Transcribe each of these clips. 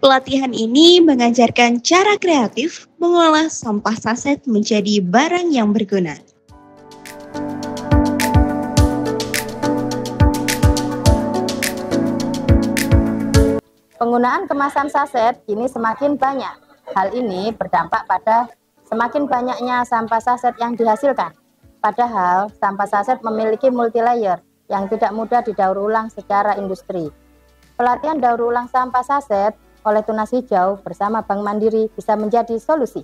Pelatihan ini mengajarkan cara kreatif mengolah sampah saset menjadi barang yang berguna. Penggunaan kemasan saset kini semakin banyak. Hal ini berdampak pada semakin banyaknya sampah saset yang dihasilkan. Padahal sampah saset memiliki multi-layer yang tidak mudah didaur ulang secara industri. Pelatihan daur ulang sampah saset oleh Tunas Hijau bersama Bank Mandiri bisa menjadi solusi.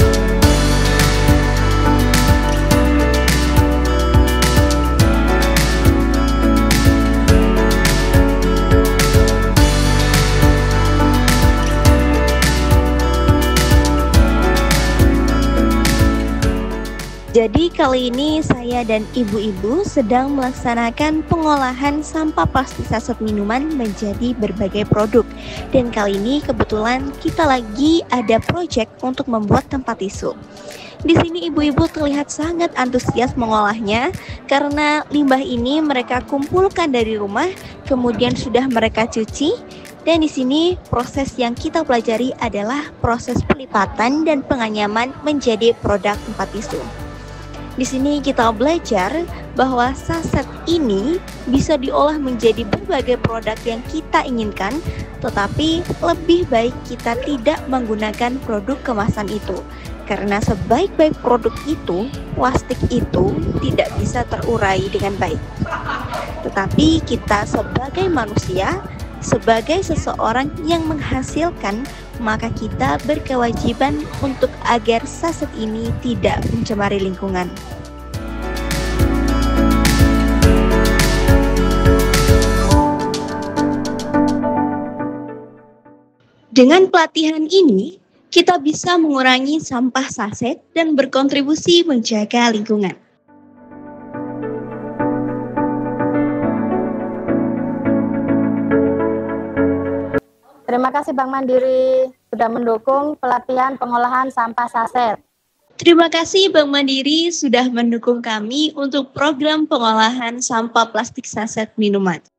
Jadi kali ini saya dan ibu-ibu sedang melaksanakan pengolahan sampah plastik saset minuman menjadi berbagai produk. Dan kali ini kebetulan kita lagi ada proyek untuk membuat tempat tisu. Di sini ibu-ibu terlihat sangat antusias mengolahnya karena limbah ini mereka kumpulkan dari rumah, kemudian sudah mereka cuci. Dan di sini proses yang kita pelajari adalah proses pelipatan dan penganyaman menjadi produk tempat tisu. Di sini kita belajar bahwa saset ini bisa diolah menjadi berbagai produk yang kita inginkan, tetapi lebih baik kita tidak menggunakan produk kemasan itu. Karena sebaik-baik produk itu, plastik itu tidak bisa terurai dengan baik. Tetapi kita sebagai manusia, sebagai seseorang yang menghasilkan, maka kita berkewajiban untuk agar saset ini tidak mencemari lingkungan. Dengan pelatihan ini, kita bisa mengurangi sampah saset dan berkontribusi menjaga lingkungan. Terima kasih Bank Mandiri sudah mendukung pelatihan pengolahan sampah saset. Terima kasih Bank Mandiri sudah mendukung kami untuk program pengolahan sampah plastik saset minuman.